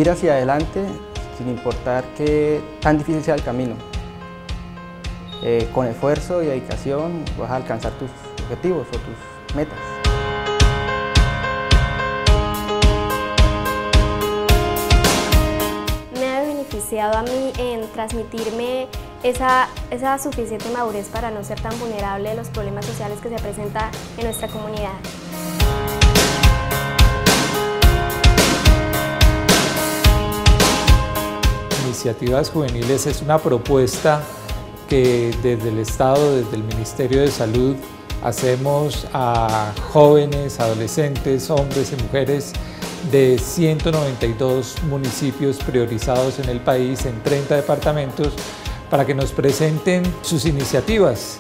seguir hacia adelante sin importar que tan difícil sea el camino. Con esfuerzo y dedicación vas a alcanzar tus objetivos o tus metas. Me ha beneficiado a mí en transmitirme esa suficiente madurez para no ser tan vulnerable a los problemas sociales que se presentan en nuestra comunidad. Iniciativas Juveniles es una propuesta que desde el Estado, desde el Ministerio de Salud, hacemos a jóvenes, adolescentes, hombres y mujeres de 192 municipios priorizados en el país, en 30 departamentos, para que nos presenten sus iniciativas.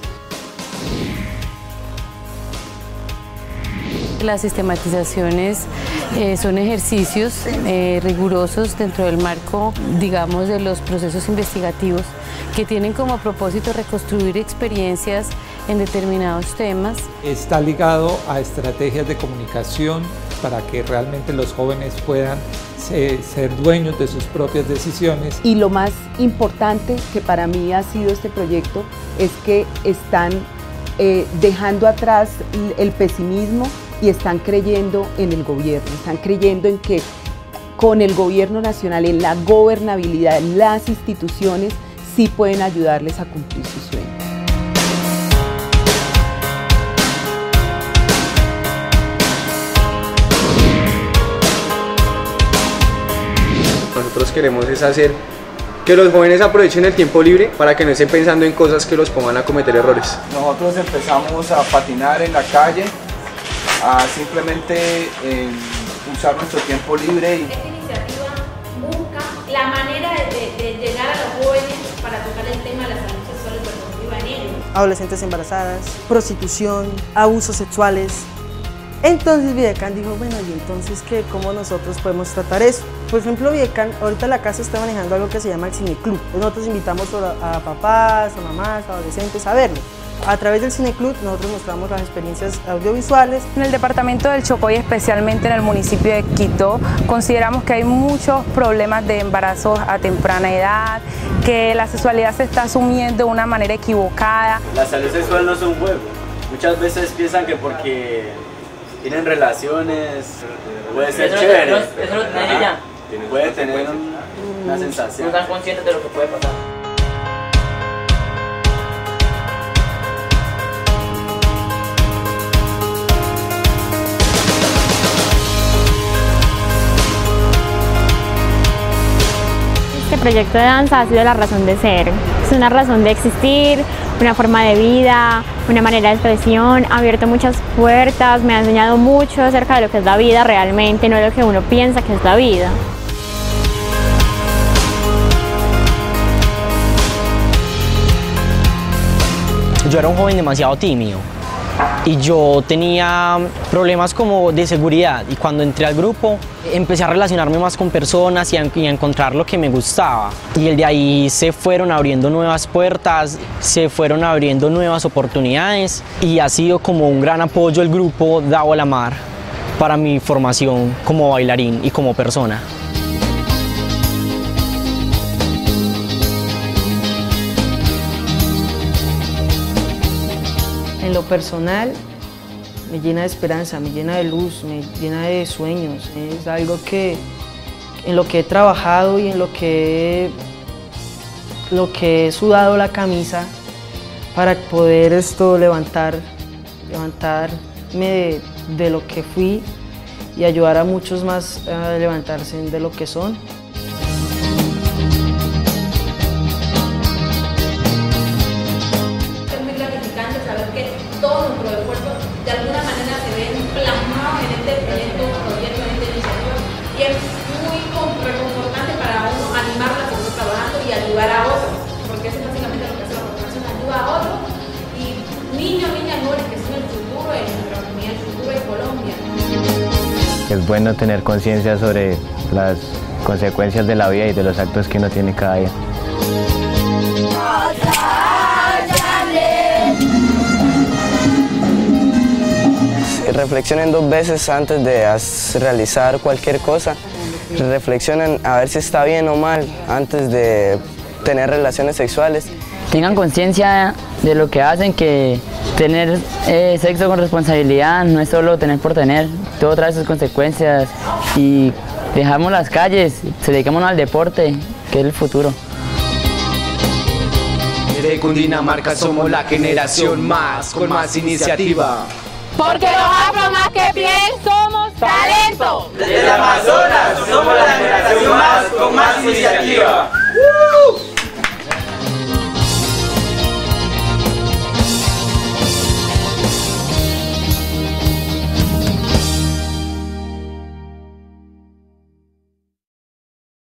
Las sistematizaciones son ejercicios rigurosos dentro del marco, digamos, de los procesos investigativos que tienen como propósito reconstruir experiencias en determinados temas. Está ligado a estrategias de comunicación para que realmente los jóvenes puedan ser dueños de sus propias decisiones. Y lo más importante que para mí ha sido este proyecto es que están dejando atrás el pesimismo y están creyendo en el gobierno, están creyendo en que con el gobierno nacional, en la gobernabilidad, las instituciones sí pueden ayudarles a cumplir sus sueños. Nosotros queremos es hacer que los jóvenes aprovechen el tiempo libre para que no estén pensando en cosas que los pongan a cometer errores. Nosotros empezamos a patinar en la calle, a simplemente usar nuestro tiempo libre. Esta iniciativa busca la manera de llegar a los jóvenes para tocar el tema de la salud sexual y reproductiva en ellos. Adolescentes embarazadas, prostitución, abusos sexuales. Entonces Videcan dijo, bueno, ¿y entonces qué? ¿Cómo nosotros podemos tratar eso? Por ejemplo, Videcan, ahorita la casa está manejando algo que se llama el Cineclub. Nosotros invitamos a papás, a mamás, a adolescentes a verlo. A través del Cineclub nosotros mostramos las experiencias audiovisuales. En el departamento del Chocó y especialmente en el municipio de Quito consideramos que hay muchos problemas de embarazos a temprana edad, que la sexualidad se está asumiendo de una manera equivocada. La salud sexual no es un juego. Muchas veces piensan que porque tienen relaciones puede ser chévere. Eso lo tienen ya. Puede tener una sensación. No están conscientes de lo que puede pasar. Este proyecto de danza ha sido la razón de ser, es una razón de existir, una forma de vida, una manera de expresión, ha abierto muchas puertas, me ha enseñado mucho acerca de lo que es la vida realmente, no lo que uno piensa que es la vida. Yo era un joven demasiado tímido y yo tenía problemas como de seguridad, y cuando entré al grupo empecé a relacionarme más con personas y a encontrar lo que me gustaba, y de ahí se fueron abriendo nuevas puertas, se fueron abriendo nuevas oportunidades, y ha sido como un gran apoyo el grupo Dao la Mar para mi formación como bailarín y como persona. En lo personal me llena de esperanza, me llena de luz, me llena de sueños. Es algo que en lo que he trabajado y en lo que he sudado la camisa para poder levantarme de lo que fui y ayudar a muchos más a levantarse de lo que son. Todo nuestro esfuerzo de alguna manera se ven plasmados en este proyecto, proyecto, en esta iniciativa, y es muy reconfortante para uno animarla a seguir trabajando y ayudar a otros, porque eso es básicamente lo que hace la corporación, ayuda a otros, y niños, niñas, jóvenes que son el futuro de nuestra comunidad, el futuro de Colombia. Es bueno tener conciencia sobre las consecuencias de la vida y de los actos que uno tiene cada día. Reflexionen 2 veces antes de realizar cualquier cosa reflexionen a ver si está bien o mal antes de tener relaciones sexuales. Tengan conciencia de lo que hacen, que tener sexo con responsabilidad no es solo tener por tener, todo trae sus consecuencias y dejamos las calles, dediquémonos al deporte, que es el futuro. De Cundinamarca somos la generación con más iniciativa. Porque los afro más que piel somos talento. Desde Amazonas somos la generación con más iniciativa.